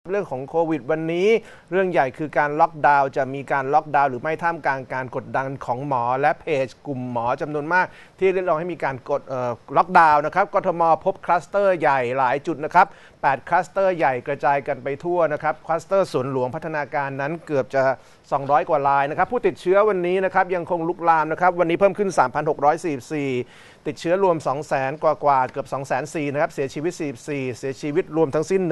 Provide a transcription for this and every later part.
เรื่องของโควิดวันนี้เรื่องใหญ่คือการล็อกดาวน์จะมีการล็อกดาวน์หรือไม่ท่ามกลางการกดดันของหมอและเพจกลุ่มหมอจำนวนมากที่เรียกร้องให้มีการกดล็อกดาวน์นะครับกทมพบคลัสเตอร์ใหญ่หลายจุดนะครับ8คลัสเตอร์ใหญ่กระจายกันไปทั่วนะครับคลัสเตอร์สวนหลวงพัฒนาการนั้นเกือบจะ200 กว่ารายนะครับผู้ติดเชื้อวันนี้นะครับยังคงลุกลามนะครับวันนี้เพิ่มขึ้น 3,644 ติดเชื้อรวม 200,000 กว่าเกือบ 240,000 นะครับเสียชีวิต44เสียชีวิตรวมทั้งสิ้น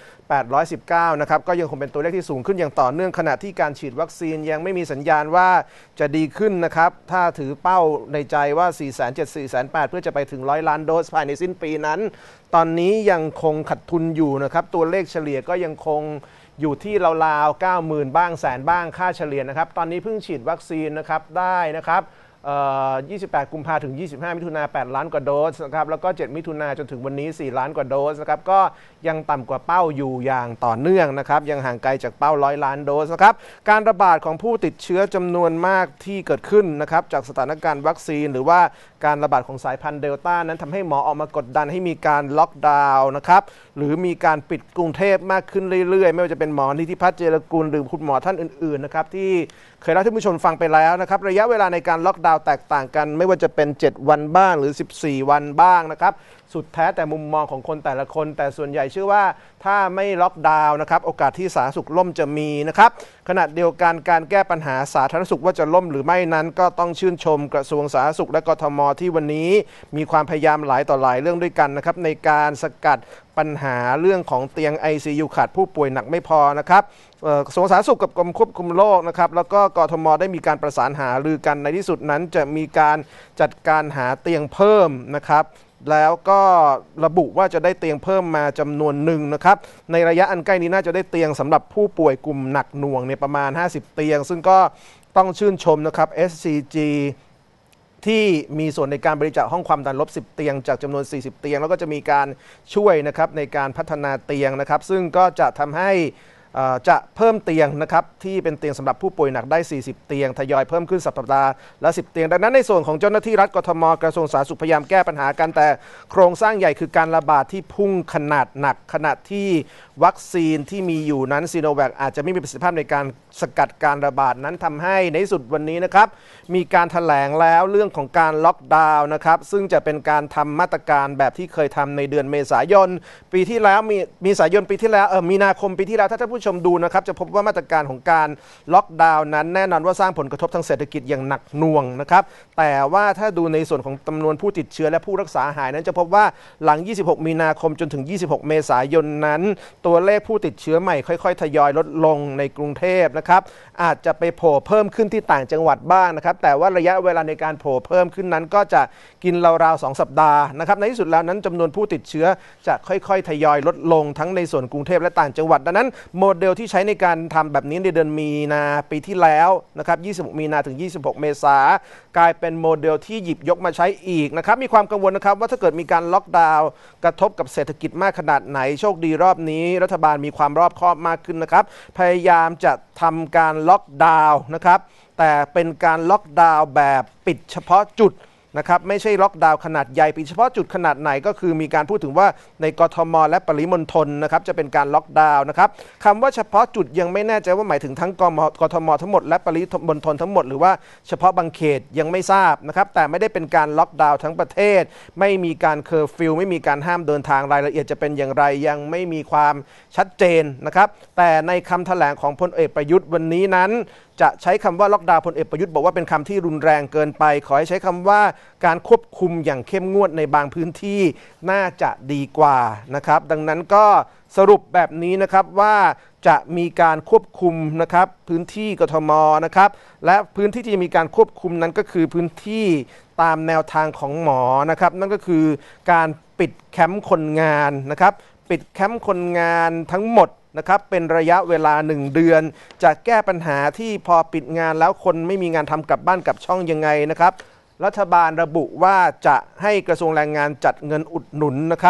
1,819 นะครับก็ยังคงเป็นตัวเลขที่สูงขึ้นอย่างต่อเนื่องขณะที่การฉีดวัคซีนยังไม่มีสัญญาณว่าจะดีขึ้นนะครับถ้าถือเป้าในใจว่า 470,000-480,000 เพื่อจะไปถึง100 ล้านโดสภายในสิ้นปีนั้นตอนนี้ยังคงขัดทุนอยู่นะครับตัวเลขเฉลี่ยก็ยังคงอยู่ที่ราวๆ 90,000 บ้างแสนบ้างค่าเฉลี่ยนะครับตอนนี้เพิ่งฉีดวัคซีนนะครับได้นะครับ28 กุมภาพันธ์ถึง 25 มิถุนายน 8 ล้านกว่าโดสนะครับแล้วก็ 7 มิถุนายนจนถึงวันนี้ 4 ล้านกว่าโดสนะครับก็ยังต่ำกว่าเป้าอยู่อย่างต่อเนื่องนะครับยังห่างไกลจากเป้า100 ล้านโดสนะครับการระบาดของผู้ติดเชื้อจำนวนมากที่เกิดขึ้นนะครับจากสถานการณ์วัคซีนหรือว่าการระบาดของสายพันธุ์เดลต้านั้นทำให้หมอออกมากดดันให้มีการล็อกดาวน์นะครับหรือมีการปิดกรุงเทพมากขึ้นเรื่อยๆไม่ว่าจะเป็นหมอนิติพัฒน์เจรกุลหรือคุณหมอท่านอื่นๆนะครับที่เคยเล่าให้ท่านผู้ชมฟังไปแล้วนะครับระยะเวลาในการล็อกดาวน์แตกต่างกันไม่ว่าจะเป็น7 วันบ้างหรือ14 วันบ้างนะครับสุดแท้แต่มุมมองของคนแต่ละคนแต่ส่วนใหญ่เชื่อว่าถ้าไม่ล็อกดาวน์นะครับโอกาสที่สาธารณสุขล่มจะมีนะครับขณะเดียวกันการแก้ปัญหาสาธารณสุขว่าจะล่มหรือไม่นั้นก็ต้องชื่นชมกระทรวงสาธารณสุขและกทมที่วันนี้มีความพยายามหลายต่อหลายเรื่องด้วยกันนะครับในการสกัดปัญหาเรื่องของเตียง ICU ขาดผู้ป่วยหนักไม่พอนะครับกระทรวงสาธารณสุขกับกรมควบคุมโรคนะครับแล้วก็กทมได้มีการประสานหารือกันในที่สุดนั้นจะมีการจัดการหาเตียงเพิ่มนะครับแล้วก็ระบุว่าจะได้เตียงเพิ่มมาจำนวนหนึ่งนะครับในระยะอันใกล้นี้น่าจะได้เตียงสำหรับผู้ป่วยกลุ่มหนักหน่วงเนี่ยประมาณ50 เตียงซึ่งก็ต้องชื่นชมนะครับ SCG ที่มีส่วนในการบริจาคห้องความดันลบ10 เตียงจากจำนวน40 เตียงแล้วก็จะมีการช่วยนะครับในการพัฒนาเตียงนะครับซึ่งก็จะทำให้จะเพิ่มเตียงนะครับที่เป็นเตียงสำหรับผู้ป่วยหนักได้40 เตียงทยอยเพิ่มขึ้นสัปดาห์ละ10 เตียงดังนั้นในส่วนของเจ้าหน้าที่รัฐกทมกระทรวงสาธารณสุขพยายามแก้ปัญหากันแต่โครงสร้างใหญ่คือการระบาดที่พุ่งขนาดหนักขณะที่วัคซีนที่มีอยู่นั้นซีโนแวคอาจจะไม่มีประสิทธิภาพในการสกัดการระบาดนั้นทำให้ในที่สุดวันนี้นะครับมีการแถลงแล้วเรื่องของการล็อกดาวน์นะครับซึ่งจะเป็นการทำมาตรการแบบที่เคยทำในเดือนเมษายนปีที่แล้วมีสายนปีที่แล้วมีนาคมปีที่แล้วถ้าท่านผู้ชมดูนะครับจะพบว่ามาตรการของการล็อกดาวน์นั้นแน่นอนว่าสร้างผลกระทบทางเศรษฐกิจอย่างหนักหน่วงนะครับแต่ว่าถ้าดูในส่วนของจำนวนผู้ติดเชื้อและผู้รักษาหายนั้นจะพบว่าหลัง26 มีนาคมจนถึง26 เมษายนนั้นตัวเลขผู้ติดเชื้อใหม่ค่อยๆทยอยลดลงในกรุงเทพนะครับอาจจะไปโผล่เพิ่มขึ้นที่ต่างจังหวัดบ้างนะครับแต่ว่าระยะเวลาในการโผล่เพิ่มขึ้นนั้นก็จะกินราวๆ2 สัปดาห์นะครับในที่สุดแล้วนั้นจำนวนผู้ติดเชื้อจะค่อยๆทยอยลดลงทั้งในส่วนกรุงเทพและต่างจังหวัดดังนั้นโมเดลที่ใช้ในการทำแบบนี้ในเดือนมีนาปีที่แล้วนะครับ26 มีนาถึง26 เมษากลายเป็นโมเดลที่หยิบยกมาใช้อีกนะครับมีความกังวลนะครับว่าถ้าเกิดมีการล็อกดาวน์กระทบกับเศรษฐกิจมากขนาดไหนโชคดีรอบนี้รัฐบาลมีความรอบคอบมากขึ้นนะครับพยายามจะทำการล็อกดาวน์นะครับแต่เป็นการล็อกดาวน์แบบปิดเฉพาะจุดนะครับไม่ใช่ล็อกดาวน์ขนาดใหญ่ปิดเฉพาะจุดขนาดไหนก็คือมีการพูดถึงว่าในกทมและปริมณฑลนะครับจะเป็นการล็อกดาวน์นะครับคำว่าเฉพาะจุดยังไม่แน่ใจว่าหมายถึงทั้งกทมทั้งหมดและปริมณฑลทั้งหมดหรือว่าเฉพาะบางเขตยังไม่ทราบนะครับแต่ไม่ได้เป็นการล็อกดาวน์ทั้งประเทศไม่มีการเคอร์ฟิวไม่มีการห้ามเดินทางรายละเอียดจะเป็นอย่างไรยังไม่มีความชัดเจนนะครับแต่ในคำแถลงของพลเอกประยุทธ์วันนี้นั้นจะใช้คำว่าล็อกดาวน์พลเอกประยุทธ์บอกว่าเป็นคำที่รุนแรงเกินไปขอให้ใช้คำว่าการควบคุมอย่างเข้มงวดในบางพื้นที่น่าจะดีกว่านะครับดังนั้นก็สรุปแบบนี้นะครับว่าจะมีการควบคุมนะครับพื้นที่กทมนะครับและพื้นที่ที่จะมีการควบคุมนั้นก็คือพื้นที่ตามแนวทางของหมอนะครับนั่นก็คือการปิดแคมป์คนงานนะครับปิดแคมป์คนงานทั้งหมดนะครับเป็นระยะเวลา1 เดือนจะแก้ปัญหาที่พอปิดงานแล้วคนไม่มีงานทำกลับบ้านกลับช่องยังไงนะครับรัฐบาลระบุว่าจะให้กระทรวงแรงงานจัดเงินอุดหนุนนะครับ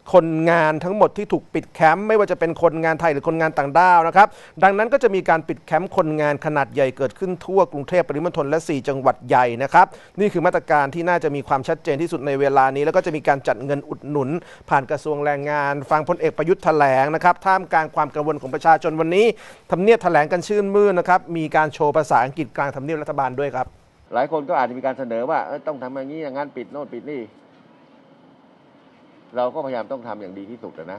คนงานทั้งหมดที่ถูกปิดแคมป์ไม่ว่าจะเป็นคนงานไทยหรือคนงานต่างด้าวนะครับดังนั้นก็จะมีการปิดแคมป์คนงานขนาดใหญ่เกิดขึ้นทั่วกรุงเทพปริมณฑลและ4จังหวัดใหญ่นะครับนี่คือมาตรการที่น่าจะมีความชัดเจนที่สุดในเวลานี้แล้วก็จะมีการจัดเงินอุดหนุนผ่านกระทรวงแรงงานฟังพลเอกประยุทธ์แถลงนะครับท่ามกลางความกังวลของประชาชนวันนี้ทำเนียบแถลงกันชื่นมื่นนะครับมีการโชว์ภาษาอังกฤษกลางทำเนียบรัฐบาลด้วยครับหลายคนก็อาจจะมีการเสนอว่าต้องทำอย่างนี้อย่างนั้นปิดโน่นปิดนี่เราก็พยายามต้องทำอย่างดีที่สุดนะ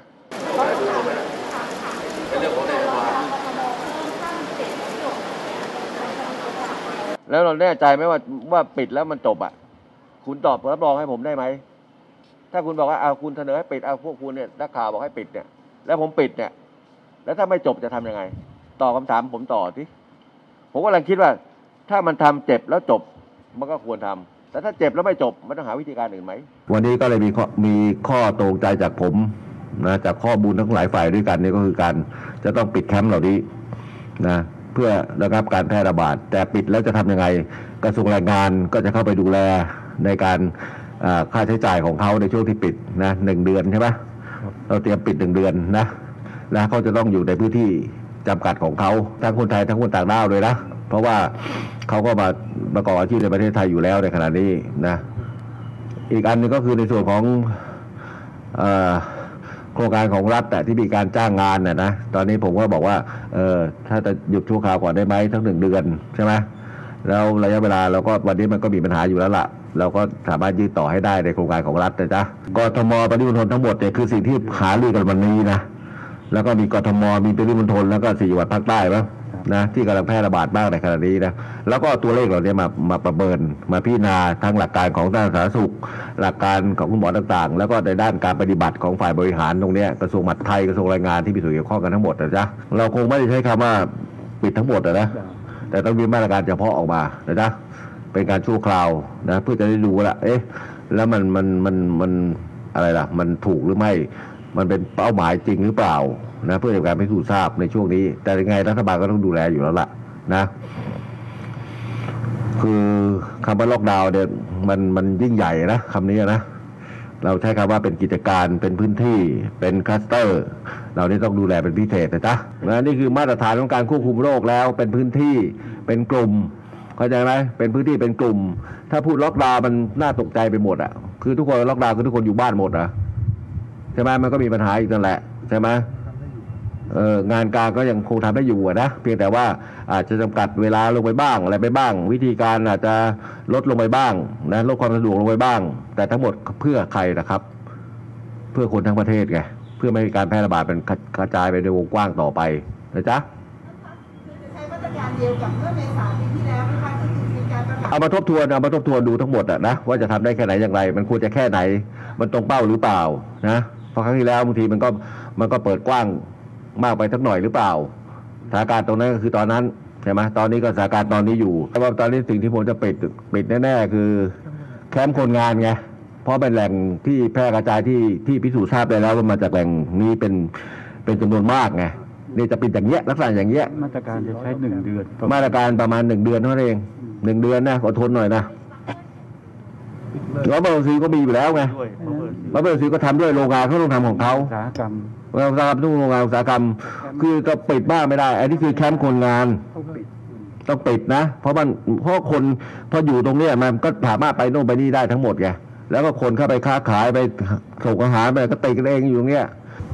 เป็นเรื่องของนโยบายแล้วเราแน่ใจไหมว่าปิดแล้วมันจบอ่ะคุณตอบรับรองให้ผมได้ไหมถ้าคุณบอกว่าเอาคุณเสนอให้ปิดเอาพวกคุณเนี่ยนักข่าวบอกให้ปิดเนี่ยแล้วผมปิดเนี่ยแล้วถ้าไม่จบจะทำยังไงตอบคำถามผมต่อสิผมกำลังคิดว่าถ้ามันทำเจ็บแล้วจบมันก็ควรทำแต่ถ้าเจ็บแล้วไม่จบมันต้องหาวิธีการอื่นไหมวันนี้ก็เลยมีข้อตรงใจจากผมนะจากข้อมูลทั้งหลายฝ่ายด้วยกันนี่ก็คือการจะต้องปิดแคมป์เหล่านี้นะเพื่อระงับการแพร่ระบาดแต่ปิดแล้วจะทำยังไงกระทรวงแรงงานก็จะเข้าไปดูแลในการค่าใช้จ่ายของเขาในช่วงที่ปิดนะ1 เดือนใช่ไหมเราเตรียมปิด1 เดือนนะแล้วเขาจะต้องอยู่ในพื้นที่จำกัดของเขาทั้งคนไทยทั้งคนต่างด้าวเลยนะเพราะว่าเขาก็มาประกอบอาชีพในประเทศไทยอยู่แล้วในขณะนี้นะอีกอันนึงก็คือในส่วนของโครงการของรัฐแต่ที่มีการจ้างงานนะตอนนี้ผมก็บอกว่าถ้าจะหยุดชั่วคราวก่อนได้ไหมทั้ง1 เดือนใช่ไหมแล้วระยะเวลาเราก็วันนี้มันก็มีปัญหาอยู่แล้วล่ะเราก็สามารถยืดต่อให้ได้ในโครงการของรัฐนะจ๊ะกทมปริมณฑลทั้งหมดเนี่ยคือสิ่งที่หารือกันวันนี้นะแล้วก็มีกทมมีปริมณฑลแล้วก็4 จังหวัดภาคใต้มั้งนะที่กำลังแพร่ระบาดมากในขณะนี้นะแล้วก็ตัวเลขเหล่านี้มาประเมินมาพิจารณาทั้งหลักการของด้านสาธารณสุขหลักการของคุณหมอต่างๆแล้วก็ในด้านการปฏิบัติของฝ่ายบริหารตรงนี้กระทรวงมหาดไทยกระทรวงแรงงานที่มีส่วนเกี่ยวข้องกันทั้งหมดนะจ๊ะเราคงไม่ได้ใช้คำว่าปิดทั้งหมดนะแต่ต้องมีมาตรการเฉพาะออกมานะจ๊ะเป็นการชั่วคราวนะเพื่อจะได้ดูว่าแล้วมันอะไรล่ะมันถูกหรือไม่มันเป็นเป้าหมายจริงหรือเปล่านะเพื่อการพิสูจน์ทราบในช่วงนี้แต่ยังไงรัฐบาลก็ต้องดูแลอยู่แล้วล่ะนะคือคำว่าล็อกดาวน์เนี่ยมันยิ่งใหญ่นะคำนี้นะเราใช้คำว่าเป็นกิจการเป็นพื้นที่เป็นคลัสเตอร์เรานี่ต้องดูแลเป็นพิเศษนะจ๊ะนี่คือมาตรฐานของการควบคุมโรคแล้วเป็นพื้นที่เป็นกลุ่มเข้าใจไหมเป็นพื้นที่เป็นกลุ่มถ้าพูดล็อกดาวน์มันน่าตกใจไปหมดอ่ะคือทุกคนล็อกดาวน์คือทุกคนอยู่บ้านหมดอ่ะใช่ไหมมันก็มีปัญหาอีกนั่นแหละใช่ไหมงานการก็ยังคงทำได้อยู่นะเพียงแต่ว่าอาจจะจำกัดเวลาลงไปบ้างอะไรไปบ้างวิธีการอาจจะลดลงไปบ้างนะลดความสะดวกลงไปบ้างแต่ทั้งหมดเพื่อใครนะครับเพื่อคนทั้งประเทศไงเพื่อไม่ให้การแพร่ระบาดเป็นกระจายไปในวงกว้างต่อไปนะจ๊ะใช้มาตรการเดียวกับเมื่อเมษายนปีที่แล้วนะคะก็คือมีการประกาศเอามาทบทวนดูทั้งหมดนะว่าจะทำได้แค่ไหนอย่างไรมันควรจะแค่ไหนมันตรงเป้าหรือเปล่านะเพราะครั้งที่แล้วบางทีมันก็เปิดกว้างมากไปสักหน่อยหรือเปล่าสถานการณ์ตรงนั้นก็คือตอนนั้นใช่ไหมตอนนี้ก็สถานการณ์ตอนนี้อยู่แต่ว่าตอนนี้สิ่งที่ผมจะปิดแน่ๆคือแคมป์คนงานไงเพราะเป็นแหล่งที่แพร่กระจายที่พิสูจน์ทราบได้แล้วว่ามาจากแหล่งนี้เป็นจำนวนมากไงนี่จะปิดอย่างเงี้ยลักษณะอย่างเงี้ยมาตรการจะใช้1 เดือนมาตรการประมาณ1 เดือนเท่านั้นเอง1 เดือนนะอดทนหน่อยนะแล้วบางทีก็มีอยู่แล้วไงบางทีก็ทำด้วยโรงงานเขาต้องทำของเขาอุตสาหกรรมทุกโรงงานอุตสาหกรรมคือจะปิดบ้างไม่ได้ไอ้นี่คือแคมป์คนงานต้องปิดนะเพราะคนพออยู่ตรงเนี้ยมันก็สามารถไปโน่นไปนี่ได้ทั้งหมดไงแล้วก็คนเข้าไปค้าขายไปส่งอาหารไปก็ติดกันเองอยู่ตรงเนี้ย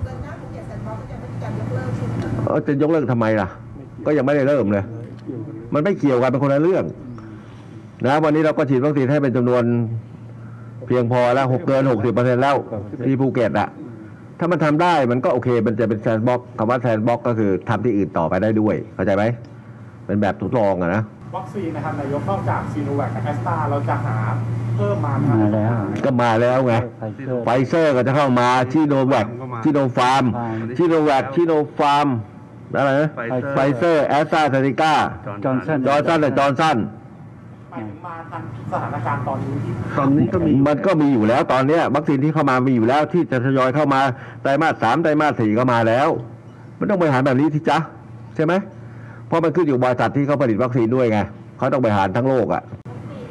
จะยกเลิกทำไมล่ะก็ยังไม่ได้เริ่มเลยมันไม่เกี่ยวกันเป็นคนละเรื่องนะวันนี้เราก็ฉีดวัคซีนให้เป็นจำนวนเพียงพอแล้วเกิน 60% แล้วที่ภูเก็ตอ่ะถ้ามันทำได้มันก็โอเคมันจะเป็นแซนด์บ็อกซ์คำว่าแซนด์บ็อกซ์ก็คือทำที่อื่นต่อไปได้ด้วยเข้าใจไหมเป็นแบบทดลองอะนะวัคซีนนะครับนายกนอกจากซีโนแวคกับแอสตราเราจะหาเพิ่มมาแล้วก็มาแล้วไงไฟเซอร์ก็จะเข้ามาชิโนแวคชิโนฟาร์มชิโนแวคชิโนฟาร์มอะไรนะไฟเซอร์แอสตราเซเนกาจอร์นสันและจอร์นสันมาทันสถานการณ์ตอนนี้มันก็มีอยู่แล้วตอนนี้วัคซีนที่เข้ามามีอยู่แล้วที่จะทยอยเข้ามาไตรมาส 3ไตรมาส 4ก็มาแล้วมันต้องบริหารแบบนี้ที่จ๊ะใช่ไหมเพราะมันขึ้นอยู่บริษัทที่เขาผลิตวัคซีนด้วยไงเขาต้องบริหารทั้งโลกอ่ะ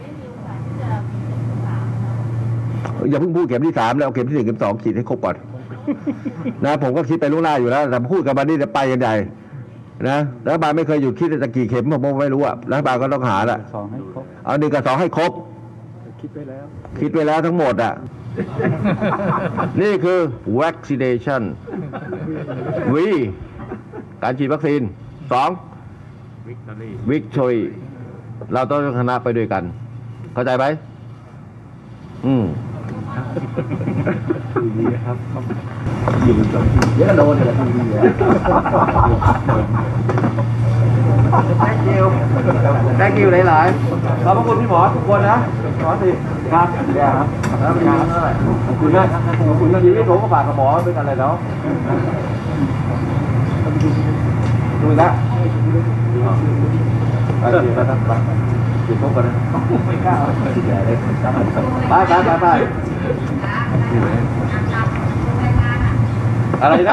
อย่าเพิ่งพูดเข็มที่3แล้วเข็มที่1เข็ม2ฉีดให้ครบก่อนนะผมก็คิดไปล่วงหน้าอยู่แล้วแต่พูดกับมันนี่จะไปกันใหญ่นะรัฐบาลไม่เคยหยุดคิดจะกี่เข็มผมไม่รู้อะรัฐบาลก็ต้องหาละ 2 ให้ครบเอา1 กับ 2ให้ครบคิดไปแล้วคิดไปแล้วทั้งหมดอ่ะ นี่คือ vaccination V การฉีดวัคซีน 2 victory เราต้องชนะไปด้วยกัน เข้าใจไหมดีครับเดี๋ยวก็โดนเลยthank you หลายๆขอบพระคุณพี่หมอทุกคนนะหมอสิครับแล้วเป็นยังไงขอบคุณนะขอบคุณนะชีวิตผมก็ฝากกับหมอเป็นอะไรแล้วดูนะไปดีนะครับไปติดพบกันนะไม่กล้าไปอะไรนะ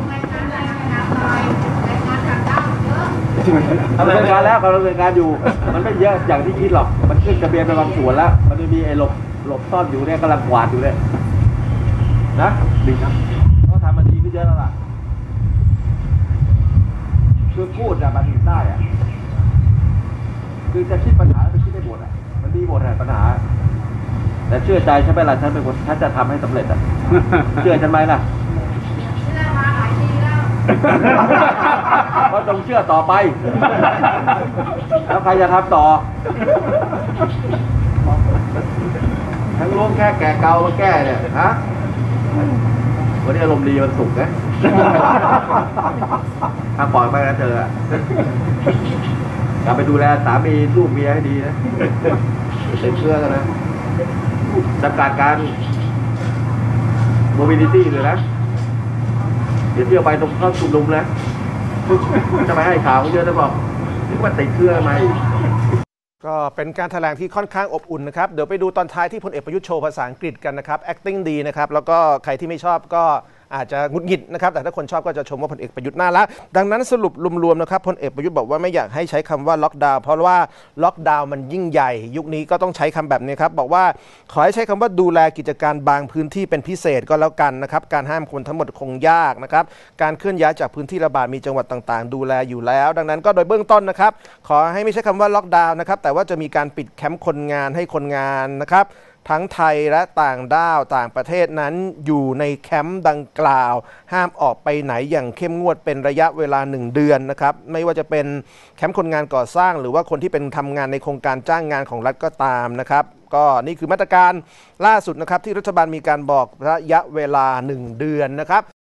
ทำรายการแล้วกำลังดำเนินการอยู่มันไม่เยอะอย่างที่คิดหรอกมันขึ้นทะเบียนไปบางส่วนแล้วมันจะมีไอ้หลบซ่อนอยู่เนี่ยกำลังกวาดอยู่เลยนะดีครับต้องทำมันดีขึ้นเยอะแล้วล่ะคือพูดอะมันได้อะคือจะคิดปัญหาไปคิดได้หมดอะมันดีหมดอะปัญหาแต่เชื่อใจฉันไหมล่ะฉันเป็นคนฉันจะทำให้สำเร็จอะเชื่อฉันไหมล่ะก็ต้องเชื่อต่อไปแล้วใครจะทำต่อทั้งล้มแค่แก่เกามาแก้เนี่ยฮะวันนี้อารมณ์ดีมันสุกนะถ้าปล่อยไปแล้วเจอกลับไปดูแลสามีลูกเมียให้ดีนะเต็มเชื่อกันนะจำกัดการโมบิลิตี้เลยนะเดี๋ยวเที่ยวไปตรงเข้าชุมนุมนะจะไปให้ข่าวเยอะจะบอกนึกว่าติดเชื้อไหมก็เป็นการแถลงที่ค่อนข้างอบอุ่นนะครับเดี๋ยวไปดูตอนท้ายที่พลเอกประยุทธ์โชว์ภาษาอังกฤษกันนะครับ acting ดีนะครับแล้วก็ใครที่ไม่ชอบก็อาจจะหงุดหงิดนะครับแต่ถ้าคนชอบก็จะชมว่าพลเอกประยุทธ์น่ารักดังนั้นสรุปรวมๆนะครับพลเอกประยุทธ์บอกว่าไม่อยากให้ใช้คำว่าล็อกดาวน์เพราะว่าล็อกดาวน์มันยิ่งใหญ่ยุคนี้ก็ต้องใช้คำแบบนี้ครับบอกว่าขอให้ใช้คำว่าดูแลกิจการบางพื้นที่เป็นพิเศษก็แล้วกันนะครับการห้ามคนทั้งหมดคงยากนะครับการเคลื่อนย้ายจากพื้นที่ระบาดมีจังหวัดต่างๆดูแลอยู่แล้วดังนั้นก็โดยเบื้องต้นนะครับขอให้ไม่ใช้คำว่าล็อกดาวน์นะครับแต่ว่าจะมีการปิดแคมป์คนงานให้คนงานนะครับทั้งไทยและต่างด้าวต่างประเทศนั้นอยู่ในแคมป์ดังกล่าวห้ามออกไปไหนอย่างเข้มงวดเป็นระยะเวลา1 เดือนนะครับไม่ว่าจะเป็นแคมป์คนงานก่อสร้างหรือว่าคนที่เป็นทำงานในโครงการจ้างงานของรัฐก็ตามนะครับก็นี่คือมาตรการล่าสุดนะครับที่รัฐบาลมีการบอกระยะเวลา1 เดือนนะครับ